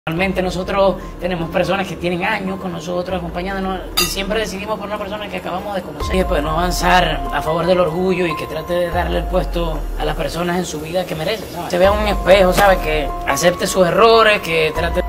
Realmente nosotros tenemos personas que tienen años con nosotros acompañándonos y siempre decidimos por una persona que acabamos de conocer. Y después no avanzar a favor del orgullo y que trate de darle el puesto a las personas en su vida que merecen, ¿sabes? Se vea un espejo, ¿sabes? Que acepte sus errores, que trate...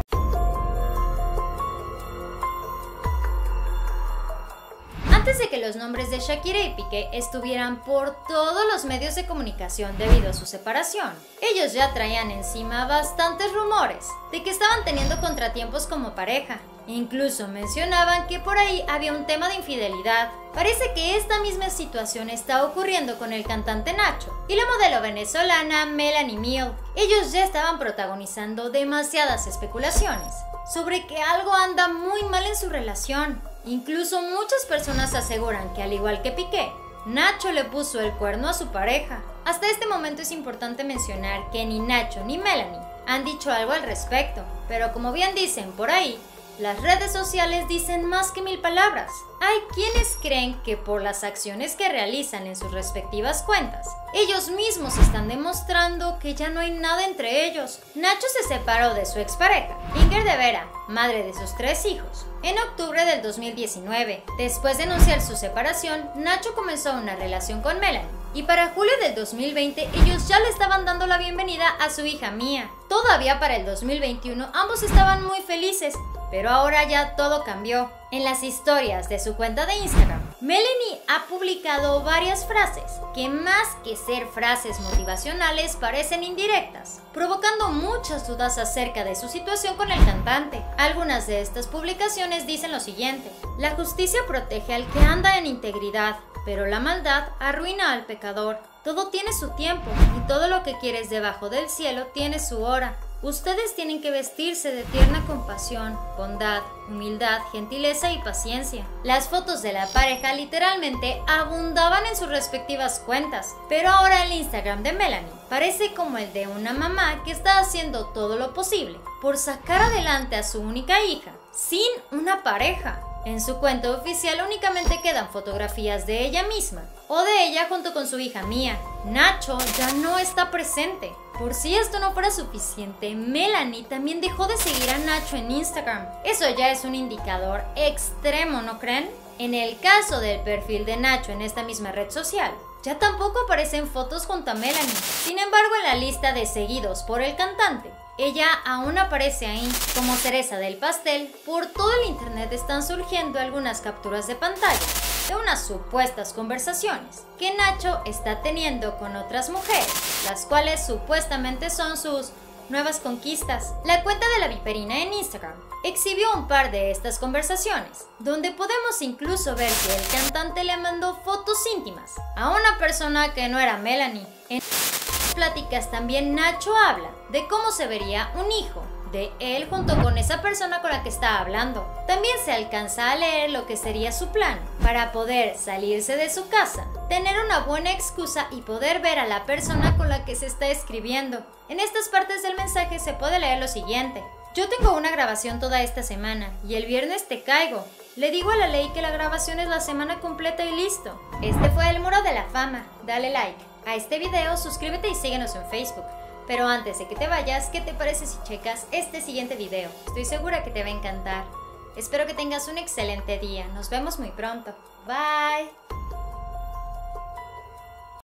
Antes de que los nombres de Shakira y Piqué estuvieran por todos los medios de comunicación debido a su separación, ellos ya traían encima bastantes rumores de que estaban teniendo contratiempos como pareja. Incluso mencionaban que por ahí había un tema de infidelidad. Parece que esta misma situación está ocurriendo con el cantante Nacho y la modelo venezolana Melanie Milk. Ellos ya estaban protagonizando demasiadas especulaciones sobre que algo anda muy mal en su relación. Incluso muchas personas aseguran que, al igual que Piqué, Nacho le puso el cuerno a su pareja. Hasta este momento es importante mencionar que ni Nacho ni Melanie han dicho algo al respecto, pero como bien dicen por ahí, las redes sociales dicen más que 1000 palabras. Hay quienes creen que por las acciones que realizan en sus respectivas cuentas, ellos mismos están demostrando que ya no hay nada entre ellos. Nacho se separó de su expareja, Inger de Vera, madre de sus 3 hijos, en octubre del 2019. Después de anunciar su separación, Nacho comenzó una relación con Melanie, y para julio del 2020 ellos ya le estaban dando la bienvenida a su hija Mía. Todavía para el 2021 ambos estaban muy felices, pero ahora ya todo cambió. En las historias de su cuenta de Instagram, Melanie ha publicado varias frases que, más que ser frases motivacionales, parecen indirectas, provocando muchas dudas acerca de su situación con el cantante. Algunas de estas publicaciones dicen lo siguiente: la justicia protege al que anda en integridad, pero la maldad arruina al pecador. Todo tiene su tiempo, y todo lo que quieres debajo del cielo tiene su hora. Ustedes tienen que vestirse de tierna compasión, bondad, humildad, gentileza y paciencia. Las fotos de la pareja literalmente abundaban en sus respectivas cuentas, pero ahora el Instagram de Melanie parece como el de una mamá que está haciendo todo lo posible por sacar adelante a su única hija sin una pareja. En su cuenta oficial únicamente quedan fotografías de ella misma o de ella junto con su hija Mía. Nacho ya no está presente. Por si esto no fuera suficiente, Melanie también dejó de seguir a Nacho en Instagram. Eso ya es un indicador extremo, ¿no creen? En el caso del perfil de Nacho en esta misma red social, ya tampoco aparecen fotos junto a Melanie. Sin embargo, en la lista de seguidos por el cantante, ella aún aparece ahí como cereza del pastel. Por todo el internet están surgiendo algunas capturas de pantalla de unas supuestas conversaciones que Nacho está teniendo con otras mujeres, las cuales supuestamente son sus nuevas conquistas. La cuenta de la Viperina en Instagram exhibió un par de estas conversaciones, donde podemos incluso ver que el cantante le mandó fotos íntimas a una persona que no era Melanie. En pláticas también Nacho habla de cómo se vería un hijo de él junto con esa persona con la que está hablando. También se alcanza a leer lo que sería su plan para poder salirse de su casa, tener una buena excusa y poder ver a la persona con la que se está escribiendo. En estas partes del mensaje se puede leer lo siguiente: yo tengo una grabación toda esta semana y el viernes te caigo. Le digo a la ley que la grabación es la semana completa y listo. Este fue el Muro de la Fama. Dale like a este video, suscríbete y síguenos en Facebook. Pero antes de que te vayas, ¿qué te parece si checas este siguiente video? Estoy segura que te va a encantar. Espero que tengas un excelente día. Nos vemos muy pronto. Bye.